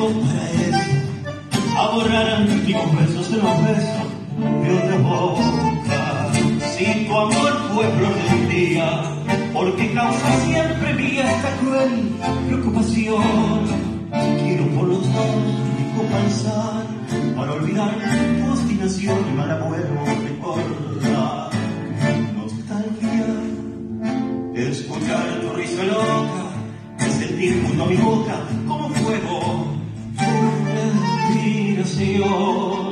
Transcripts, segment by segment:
para eso, a borrar antiguos besos en los besos de otra boca. Si tu amor fue flor del día, ¿por qué causa siempre mía esta cruel preocupación? Quiero por los dos compensar para olvidar tu obstinación y me la vuelvo a recordar. Nostalgia, escuchar tu risa loca, de sentir junto a mi boca como fuego tu respiración.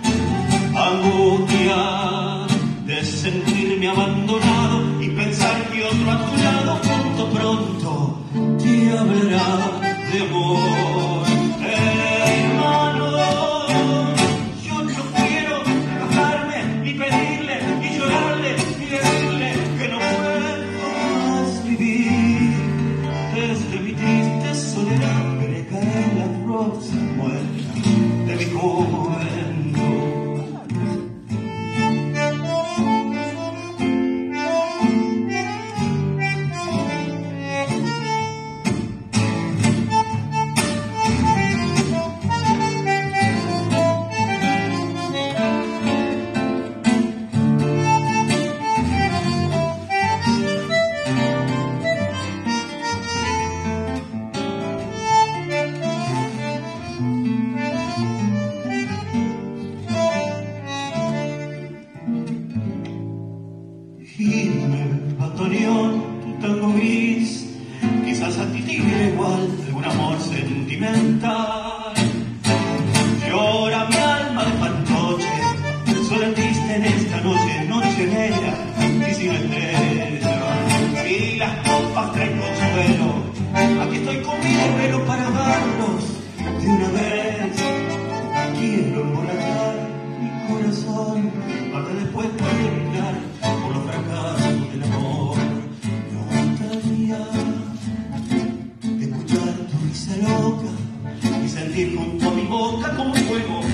Angustia de sentirme abandonado y pensar que otro a tu lado pronto te hablará de amor. Hermano, yo no quiero bajarme ni pedirle, ni llorarle, ni decirle que no puedo más vivir. Desde mi triste soledad me cae la rosa muerta de mi juventud. Gime, batorión, tu tango gris, quizás a ti te igual algún amor sentimental. Llora mi alma de fantoche, sola triste en esta noche, noche negra y sin estrella. Si las copas traen consuelo, aquí estoy con mi desvelo para darlos de una vez. Quiero emborrachar mi corazón para después poder gritar por los fracasos del amor. Nostalgia de escuchar tu risa loca y sentir junto a mi boca como fuego